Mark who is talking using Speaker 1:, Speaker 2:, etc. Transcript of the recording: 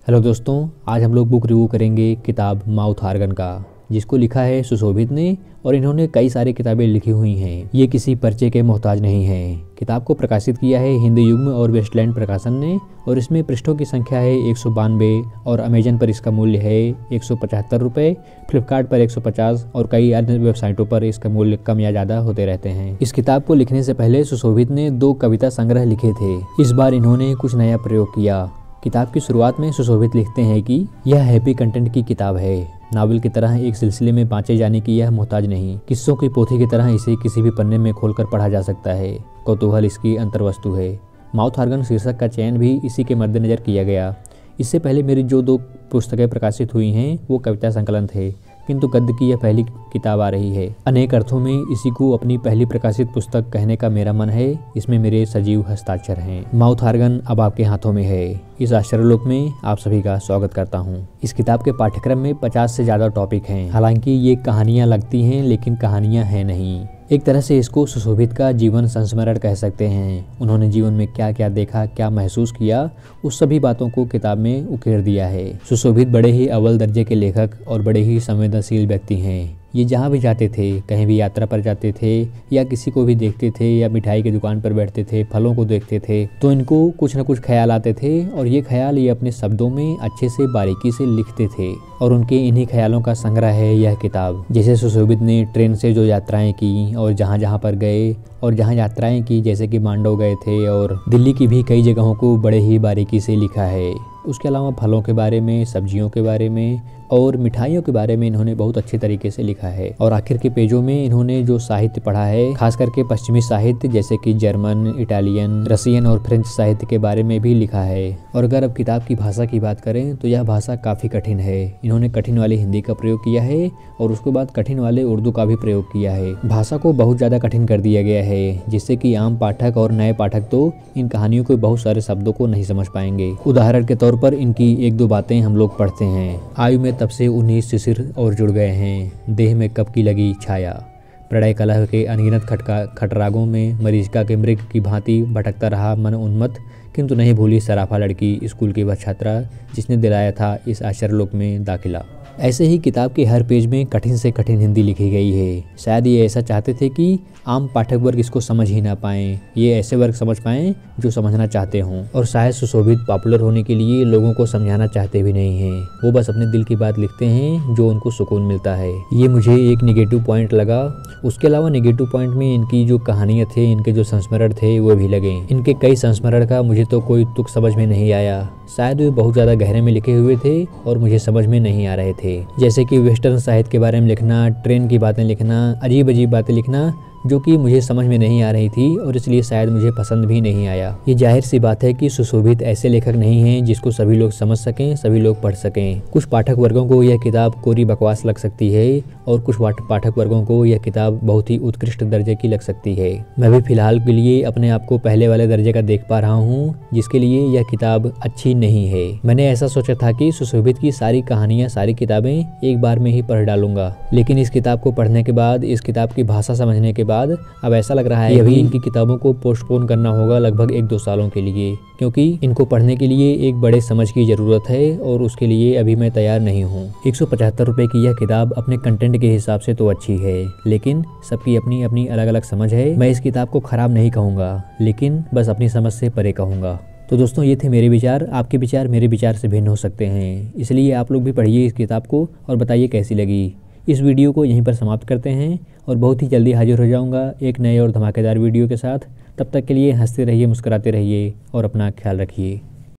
Speaker 1: Hello दोस्तों, आज हम लोग बुक रिव्यू करेंगे किताब माउथ ऑर्गन का, जिसको लिखा है सुशोभित ने। और इन्होंने कई सारी किताबें लिखी हुई हैं। ये किसी पर्चे के मोहताज नहीं हैं। किताब को प्रकाशित किया है हिंदी युग्म और वेस्टलैंड प्रकाशन ने, और इसमें पृष्ठों की संख्या है 192 और अमेजन पर इसका मूल्य है 175 रुपये, फ्लिपकार्ट पर 150 और कई अन्य वेबसाइटों पर इसका मूल्य कम या ज़्यादा होते रहते हैं। इस किताब को लिखने से पहले सुशोभित ने 2 कविता संग्रह लिखे थे। इस बार इन्होंने कुछ नया प्रयोग किया। किताब की शुरुआत में सुशोभित लिखते हैं कि यह हैप्पी कंटेंट की किताब है। नावल की तरह एक सिलसिले में बांचे जाने की यह मोहताज नहीं। किस्सों की पोथी की तरह इसे किसी भी पन्ने में खोलकर पढ़ा जा सकता है। कौतूहल इसकी अंतर्वस्तु है। माउथ ऑर्गन शीर्षक का चयन भी इसी के मद्देनजर किया गया। इससे पहले मेरी जो 2 पुस्तकें प्रकाशित हुई हैं वो कविता संकलन थे, किंतु गद्य की यह पहली किताब आ रही है। अनेक अर्थों में इसी को अपनी पहली प्रकाशित पुस्तक कहने का मेरा मन है। इसमें मेरे सजीव हस्ताक्षर हैं। माउथ ऑर्गन अब आपके हाथों में है। इस आश्चर्यलोक में आप सभी का स्वागत करता हूँ। इस किताब के पाठ्यक्रम में 50 से ज़्यादा टॉपिक हैं। हालांकि ये कहानियाँ लगती हैं, लेकिन कहानियाँ हैं नहीं। एक तरह से इसको सुशोभित का जीवन संस्मरण कह सकते हैं। उन्होंने जीवन में क्या क्या देखा, क्या महसूस किया, उस सभी बातों को किताब में उकेर दिया है। सुशोभित बड़े ही अव्वल दर्जे के लेखक और बड़े ही संवेदनशील व्यक्ति हैं। ये जहाँ भी जाते थे, कहीं भी यात्रा पर जाते थे या किसी को भी देखते थे या मिठाई की दुकान पर बैठते थे, फलों को देखते थे, तो इनको कुछ न कुछ ख्याल आते थे और ये ख्याल ये अपने शब्दों में अच्छे से बारीकी से लिखते थे। और उनके इन्हीं ख्यालों का संग्रह है यह किताब। जैसे सुशोभित ने ट्रेन से जो यात्राएं की और जहाँ जहाँ पर गए और जहाँ यात्राएं की, जैसे कि मांडव गए थे और दिल्ली की भी कई जगहों को बड़े ही बारीकी से लिखा है। उसके अलावा फलों के बारे में, सब्जियों के बारे में और मिठाइयों के बारे में इन्होंने बहुत अच्छे तरीके से लिखा है। और आखिर के पेजों में इन्होंने जो साहित्य पढ़ा है, खास करके पश्चिमी साहित्य जैसे कि जर्मन, इटालियन, रसियन और फ्रेंच साहित्य के बारे में भी लिखा है। और अगर अब किताब की भाषा की बात करें तो यह भाषा काफ़ी कठिन है। इन्होंने कठिन वाली हिंदी का प्रयोग किया है और उसके बाद कठिन वाले उर्दू का भी प्रयोग किया है। भाषा को बहुत ज़्यादा कठिन कर दिया गया है, जिससे कि आम पाठक और नए पाठक तो इन कहानियों के बहुत सारे शब्दों को नहीं समझ पाएंगे। उदाहरण के तौर पर इनकी 1-2 बातें हम लोग पढ़ते हैं। आयु में तब से 19 शिशिर और जुड़ गए हैं, देह में कब की लगी छाया। प्रणय कलह के अनगिनत खटरागों में मरीचिका के मृग की भांति भटकता रहा मन उन्मत्त, किंतु नहीं भूली सराफा लड़की, स्कूल की वह छात्रा जिसने दिलाया था इस आश्चर्यलोक में दाखिला। ऐसे ही किताब के हर पेज में कठिन से कठिन हिंदी लिखी गई है। शायद ये ऐसा चाहते थे कि आम पाठक वर्ग इसको समझ ही ना पाएँ, ये ऐसे वर्ग समझ पाएँ जो समझना चाहते हों। और शायद सुशोभित पॉपुलर होने के लिए लोगों को समझाना चाहते भी नहीं हैं। वो बस अपने दिल की बात लिखते हैं जो उनको सुकून मिलता है। ये मुझे एक नेगेटिव पॉइंट लगा। उसके अलावा नेगेटिव पॉइंट में इनकी जो कहानियाँ थे, इनके जो संस्मरण थे वो भी लगे। इनके कई संस्मरण का मुझे तो कोई तुक समझ में नहीं आया। शायद वे बहुत ज़्यादा गहरे में लिखे हुए थे और मुझे समझ में नहीं आ रहे थे। जैसे कि वेस्टर्न साहित्य के बारे में लिखना, ट्रेन की बातें लिखना, अजीब अजीब बातें लिखना, जो कि मुझे समझ में नहीं आ रही थी और इसलिए शायद मुझे पसंद भी नहीं आया। ये जाहिर सी बात है कि सुशोभित ऐसे लेखक नहीं हैं जिसको सभी लोग समझ सकें, सभी लोग पढ़ सकें। कुछ पाठक वर्गों को यह किताब कोरी बकवास लग सकती है और कुछ पाठक वर्गों को यह किताब बहुत ही उत्कृष्ट दर्जे की लग सकती है। मैं भी फिलहाल के लिए अपने आप को पहले वाले दर्जे का देख पा रहा हूँ, जिसके लिए यह किताब अच्छी नहीं है। मैंने ऐसा सोचा था कि सुशोभित की सारी कहानियाँ, सारी किताबें एक बार में ही पढ़ डालूंगा, लेकिन इस किताब को पढ़ने के बाद, इस किताब की भाषा समझने के बाद अब ऐसा लग रहा है कि अभी इनकी किताबों को पोस्टपोन करना होगा लगभग 1-2 सालों के लिए, क्योंकि इनको पढ़ने के लिए एक बड़े समझ की ज़रूरत है और उसके लिए अभी मैं तैयार नहीं हूँ। 175 रुपये की यह किताब अपने कंटेंट के हिसाब से तो अच्छी है, लेकिन सबकी अपनी अपनी अलग अलग समझ है। मैं इस किताब को ख़राब नहीं कहूँगा, लेकिन बस अपनी समझ से परे कहूँगा। तो दोस्तों, ये थे मेरे विचार। आपके विचार मेरे विचार से भिन्न हो सकते हैं, इसलिए आप लोग भी पढ़िए इस किताब को और बताइए कैसी लगी। इस वीडियो को यहीं पर समाप्त करते हैं और बहुत ही जल्दी हाजिर हो जाऊंगा एक नए और धमाकेदार वीडियो के साथ। तब तक के लिए हंसते रहिए, मुस्कुराते रहिए और अपना ख्याल रखिए।